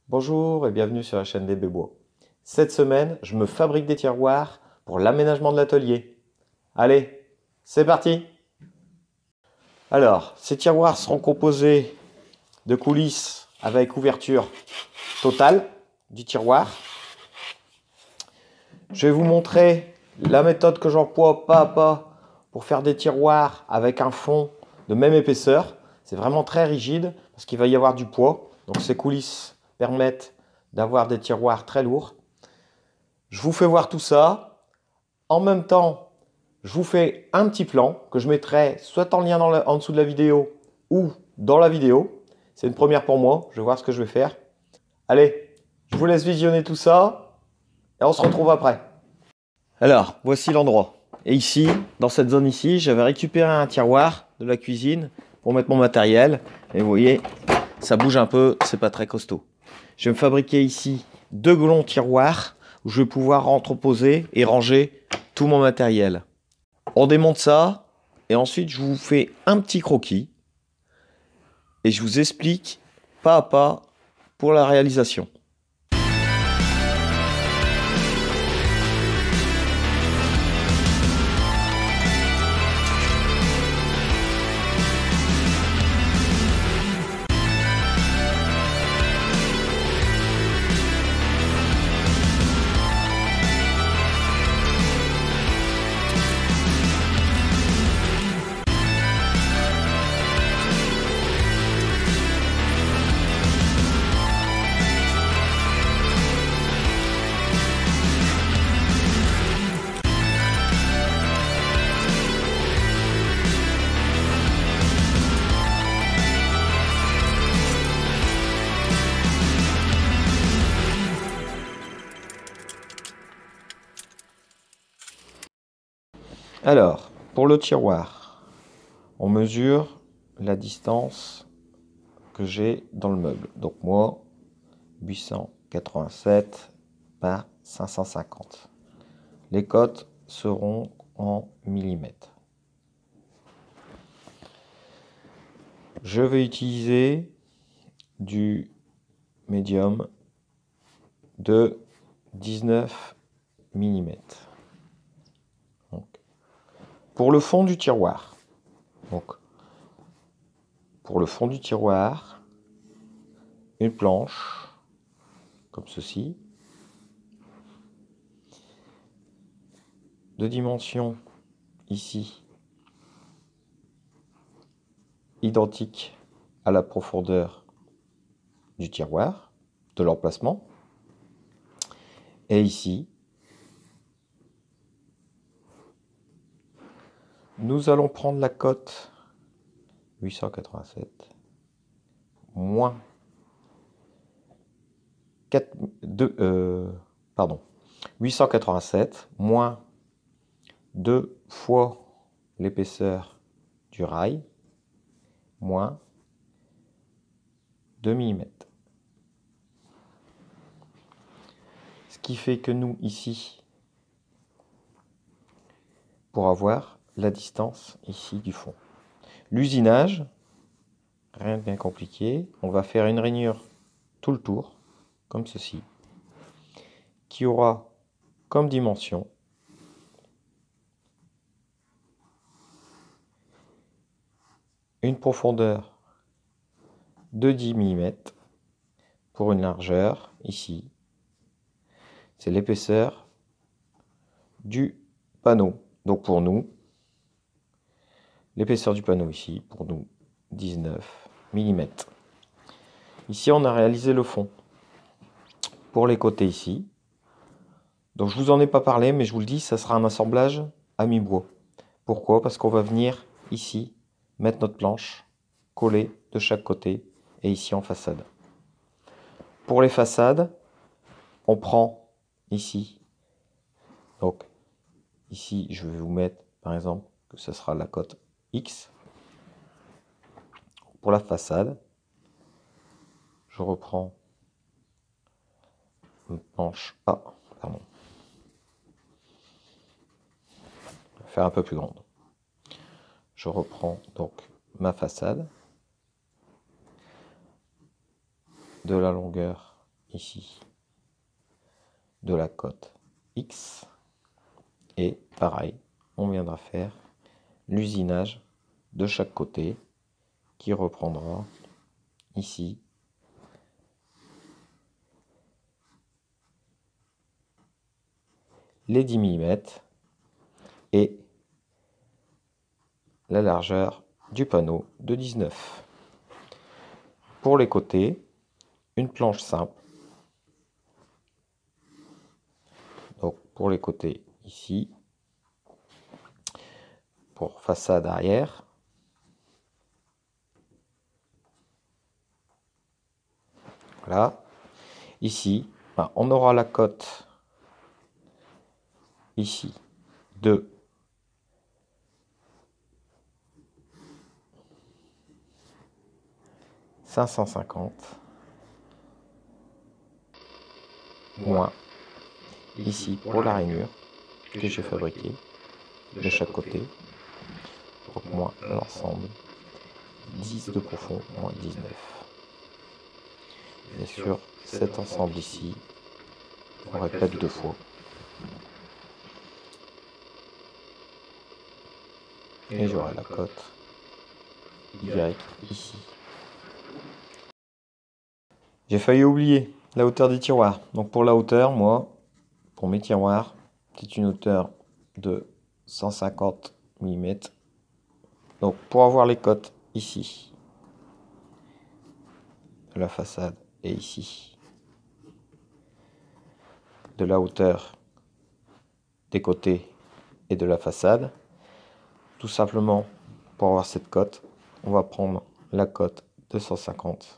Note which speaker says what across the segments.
Speaker 1: Bonjour et bienvenue sur la chaîne des Bébois. Cette semaine, je me fabrique des tiroirs pour l'aménagement de l'atelier. Allez, c'est parti! Alors, ces tiroirs seront composés de coulisses avec ouverture totale du tiroir. Je vais vous montrer la méthode que j'emploie pas à pas pour faire des tiroirs avec un fond de même épaisseur. C'est vraiment très rigide parce qu'il va y avoir du poids. Donc ces coulisses permettent d'avoir des tiroirs très lourds. Je vous fais voir tout ça. En même temps, je vous fais un petit plan que je mettrai soit en lien en dessous de la vidéo ou dans la vidéo. C'est une première pour moi. Je vais voir ce que je vais faire. Allez, je vous laisse visionner tout ça et on se retrouve après. Alors, voici l'endroit. Et ici, dans cette zone ici, j'avais récupéré un tiroir de la cuisine pour mettre mon matériel. Et vous voyez, ça bouge un peu, c'est pas très costaud. Je vais me fabriquer ici deux longs tiroirs où je vais pouvoir entreposer et ranger tout mon matériel. On démonte ça et ensuite je vous fais un petit croquis et je vous explique pas à pas pour la réalisation. Alors, pour le tiroir, on mesure la distance que j'ai dans le meuble. Donc moi, 887 par 550. Les cotes seront en millimètres. Je vais utiliser du médium de 19 mm. Pour le fond du tiroir, une planche comme ceci, de dimension ici identique à la profondeur du tiroir, de l'emplacement, et ici nous allons prendre la cote 887 moins 887 moins 2 fois l'épaisseur du rail moins 2 mm. Ce qui fait que nous ici, pour avoir la distance ici du fond. L'usinage, rien de bien compliqué. On va faire une rainure tout le tour, comme ceci, qui aura comme dimension une profondeur de 10 mm pour une largeur ici. C'est l'épaisseur du panneau. Donc pour nous, l'épaisseur du panneau ici, pour nous, 19 mm. Ici, on a réalisé le fond. Pour les côtés ici, donc je vous en ai pas parlé, mais je vous le dis, ça sera un assemblage à mi-bois. Pourquoi? Parce qu'on va venir ici, mettre notre planche, coller de chaque côté, et ici en façade. Pour les façades, on prend ici, donc ici, je vais vous mettre, par exemple, que ce sera la cote X. Pour la façade, je reprends une planche A, pardon. Je vais faire un peu plus grande. Je reprends donc ma façade de la longueur ici de la cote X. Et pareil, on viendra faire l'usinage de chaque côté qui reprendra ici les 10 mm et la largeur du panneau de 19. Pour les côtés, une planche simple. Donc pour les côtés ici, pour façade arrière, voilà. Ici, on aura la cote ici de 550 moins ici pour la rainure que j'ai fabriquée de chaque côté, donc moins l'ensemble 10 de profond moins 19. Bien sûr, cet ensemble ici, on répète 2 fois. Et j'aurai la cote Y ici. J'ai failli oublier la hauteur des tiroirs. Donc pour la hauteur, moi, pour mes tiroirs, c'est une hauteur de 150 mm. Donc pour avoir les cotes ici, de la façade et ici, de la hauteur des côtés et de la façade, tout simplement pour avoir cette cote, on va prendre la cote de 150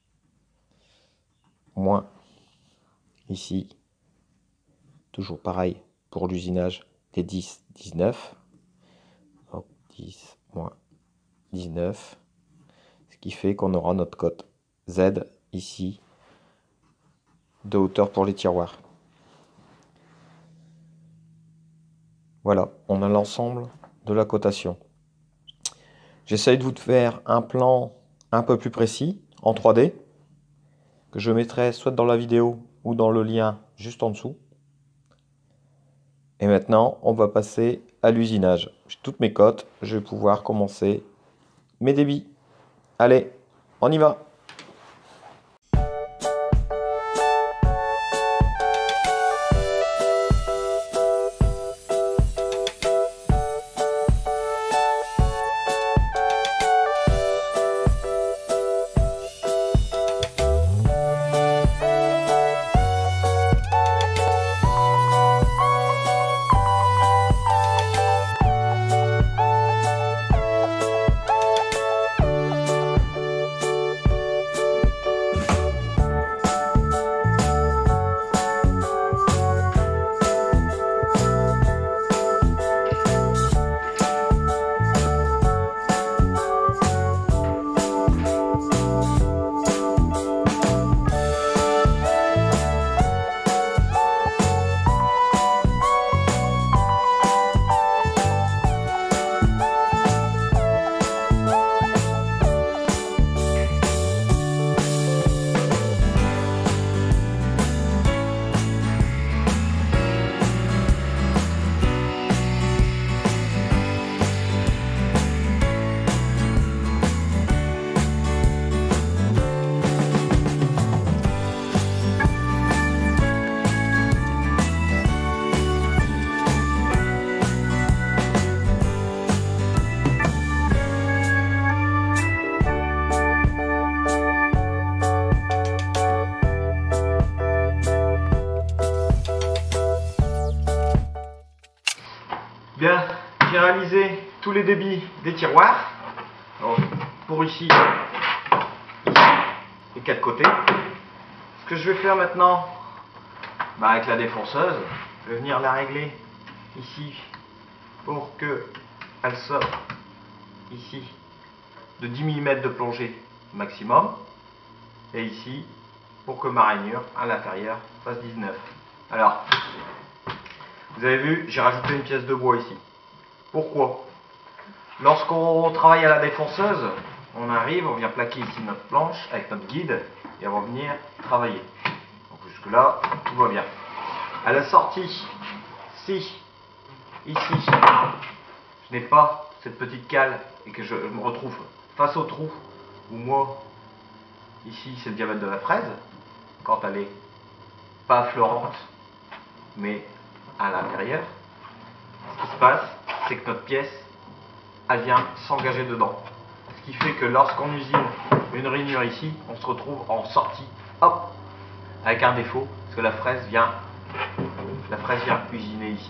Speaker 1: moins ici, toujours pareil pour l'usinage des 10, 19, donc 10 moins 19, ce qui fait qu'on aura notre cote Z ici de hauteur pour les tiroirs. Voilà, on a l'ensemble de la cotation. J'essaye de vous faire un plan un peu plus précis en 3D que je mettrai soit dans la vidéo ou dans le lien juste en dessous. Et maintenant, on va passer à l'usinage. J'ai toutes mes cotes, je vais pouvoir commencer mes débits. Allez, on y va! Bien, j'ai réalisé tous les débits des tiroirs. Donc, pour ici, les 4 côtés. Ce que je vais faire maintenant, avec la défonceuse, je vais venir la régler ici pour que elle sorte ici de 10 mm de plongée maximum. Et ici, pour que ma rainure à l'intérieur fasse 19. Alors, vous avez vu, j'ai rajouté une pièce de bois ici. Pourquoi? Lorsqu'on travaille à la défonceuse, on arrive, on vient plaquer ici notre planche avec notre guide et on va venir travailler. Jusque-là, tout va bien. À la sortie, si, ici, je n'ai pas cette petite cale et que je me retrouve face au trou où moi, ici, c'est le diamètre de la fraise, quand elle est pas affleurante, mais à l'intérieur, ce qui se passe, c'est que notre pièce, elle vient s'engager dedans. Ce qui fait que lorsqu'on usine une rainure ici, on se retrouve en sortie, hop, avec un défaut, parce que la fraise vient usiner ici.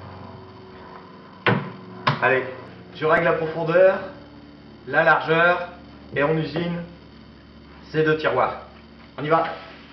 Speaker 1: Allez, tu règles la profondeur, la largeur, et on usine ces deux tiroirs. On y va.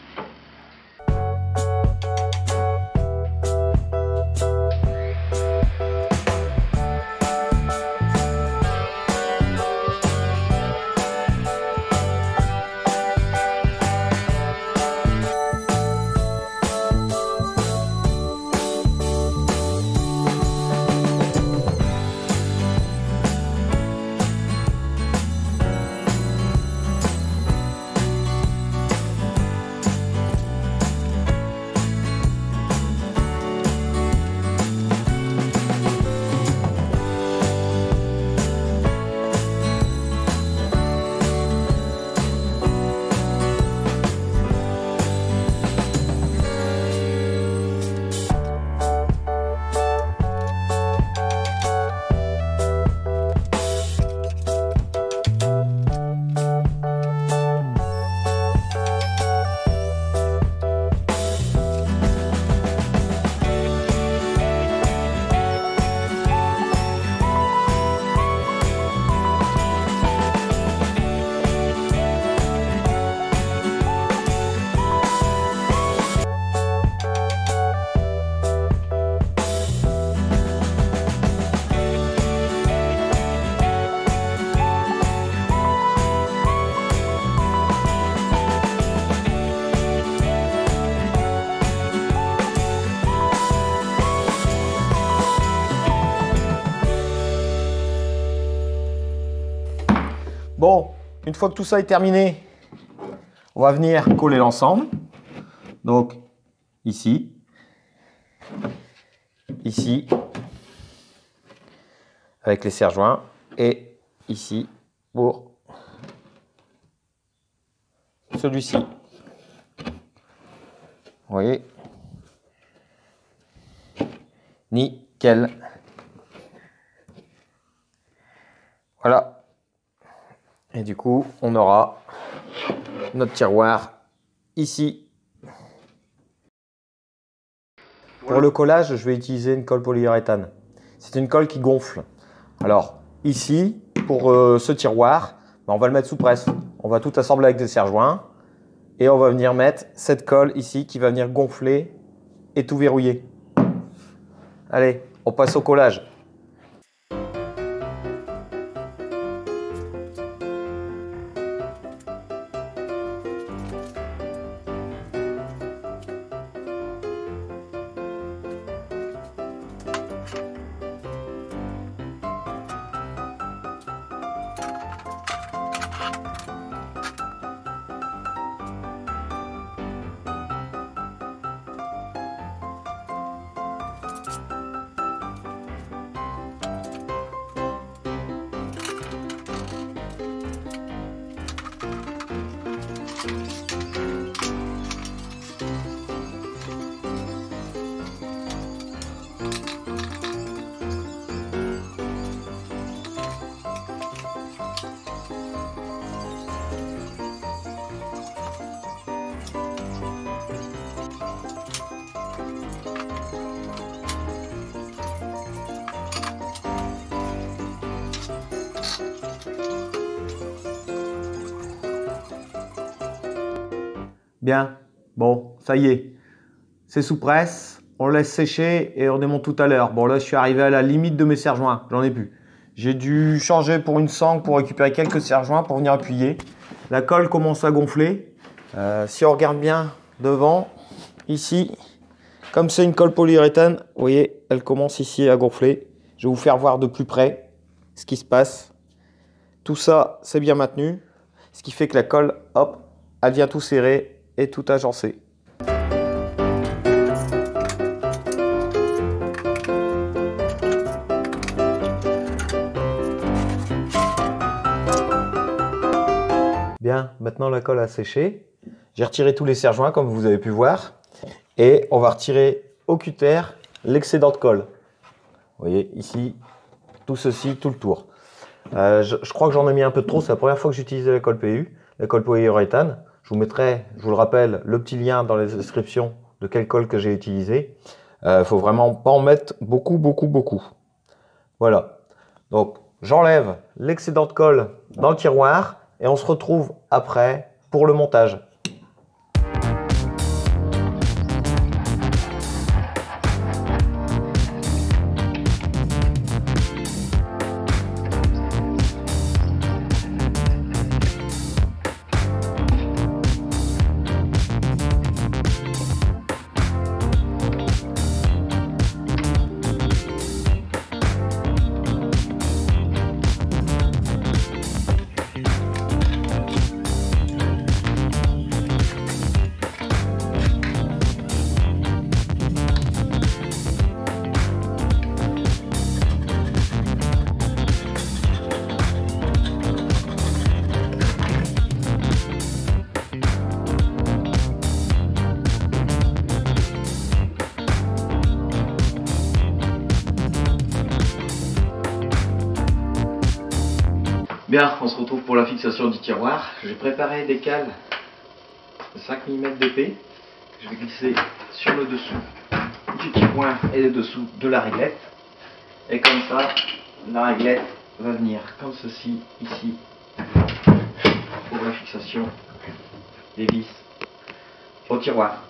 Speaker 1: Bon, une fois que tout ça est terminé, on va venir coller l'ensemble. Donc, ici, ici, avec les serre-joints, et ici pour celui-ci. Vous voyez? Nickel. Voilà. Et du coup, on aura notre tiroir ici. Pour le collage, je vais utiliser une colle polyuréthane. C'est une colle qui gonfle. Alors, ici, pour ce tiroir, on va le mettre sous presse. On va tout assembler avec des serre-joints. Et on va venir mettre cette colle ici qui va venir gonfler et tout verrouiller. Allez, on passe au collage. Bien, bon, ça y est, c'est sous presse, on le laisse sécher et on démonte tout à l'heure. Bon là, je suis arrivé à la limite de mes serre-joints, j'en ai plus. J'ai dû changer pour une sangle pour récupérer quelques serre-joints pour venir appuyer. La colle commence à gonfler. Si on regarde bien devant, ici, comme c'est une colle polyuréthane, vous voyez, elle commence ici à gonfler. Je vais vous faire voir de plus près ce qui se passe. Tout ça, c'est bien maintenu, ce qui fait que la colle, hop, elle vient tout serrer et tout agencer. Bien, maintenant la colle a séché. J'ai retiré tous les serre-joints comme vous avez pu voir. Et on va retirer au cutter l'excédent de colle. Vous voyez ici, tout ceci, tout le tour. Je crois que j'en ai mis un peu de trop. C'est la première fois que j'utilisais la colle PU, la colle polyuréthane. Je vous mettrai, je vous le rappelle, le petit lien dans la description de quelle colle que j'ai utilisé. Faut vraiment pas en mettre beaucoup, beaucoup, beaucoup. Voilà. Donc, j'enlève l'excédent de colle dans le tiroir et on se retrouve après pour le montage. Bien, on se retrouve pour la fixation du tiroir. J'ai préparé des cales de 5 mm d'épée. Je vais glisser sur le dessous du tiroir et le dessous de la réglette. Et comme ça, la réglette va venir comme ceci, ici, pour la fixation des vis au tiroir.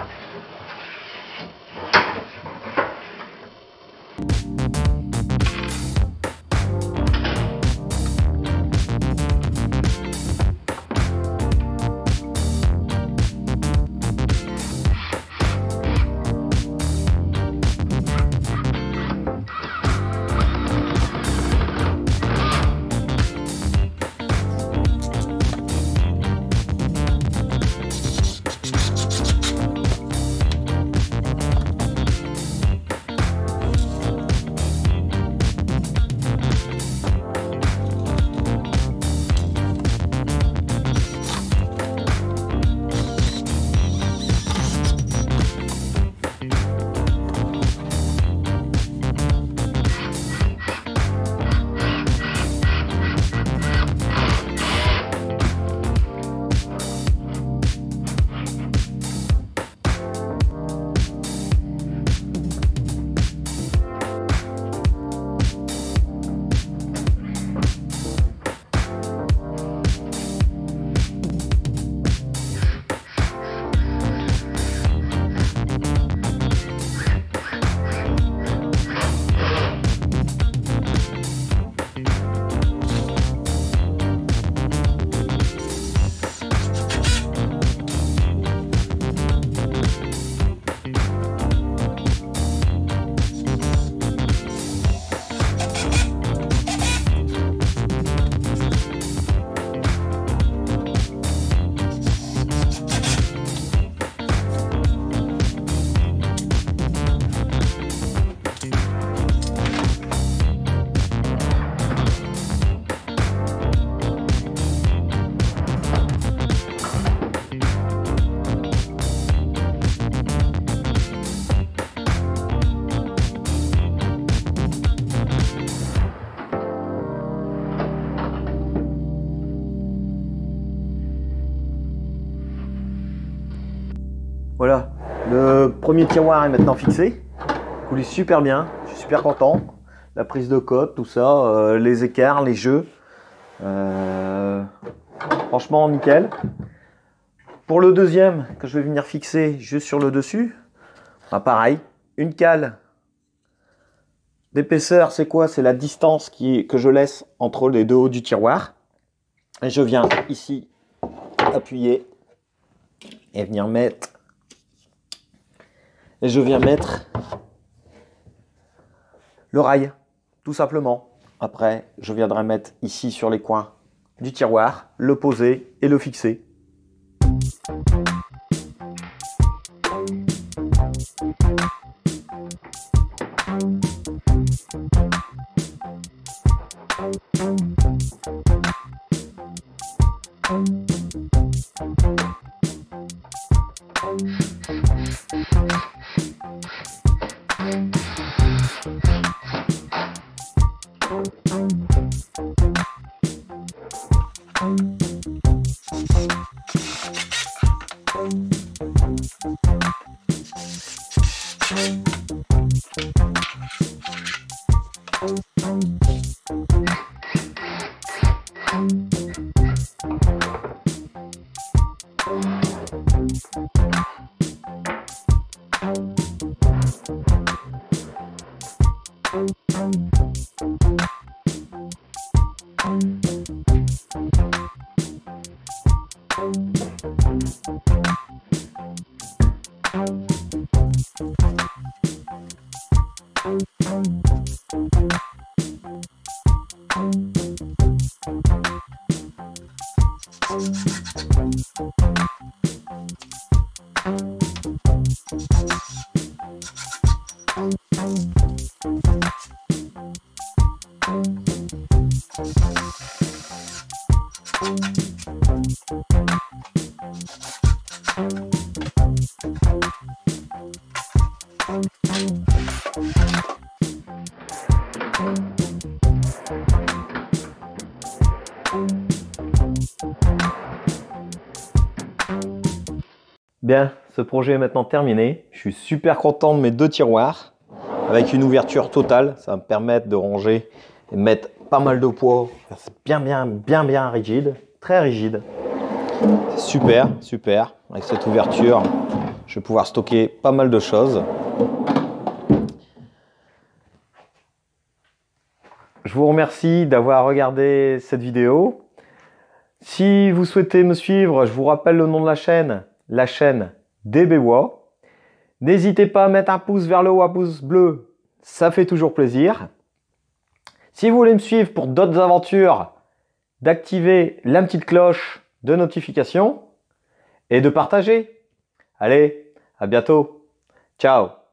Speaker 1: Voilà, le premier tiroir est maintenant fixé. Il coulisse super bien, je suis super content. La prise de cote, tout ça, les écarts, les jeux. Franchement, nickel. Pour le deuxième, que je vais venir fixer juste sur le dessus, pareil, une cale d'épaisseur, c'est quoi? C'est la distance que je laisse entre les deux hauts du tiroir. Et je viens ici appuyer et venir mettre. Et je viens mettre le rail, tout simplement. Après, je viendrai mettre ici sur les coins du tiroir, le poser et le fixer. Bien, ce projet est maintenant terminé. Je suis super content de mes 2 tiroirs avec une ouverture totale. Ça va me permettre de ranger et de mettre pas mal de poids. C'est bien rigide, très rigide. C'est super, super. Avec cette ouverture, je vais pouvoir stocker pas mal de choses. Je vous remercie d'avoir regardé cette vidéo. Si vous souhaitez me suivre, je vous rappelle le nom de la chaîne DBWA. N'hésitez pas à mettre un pouce vers le haut, un pouce bleu, ça fait toujours plaisir. Si vous voulez me suivre pour d'autres aventures, d'activer la petite cloche de notification et de partager. Allez, à bientôt. Ciao.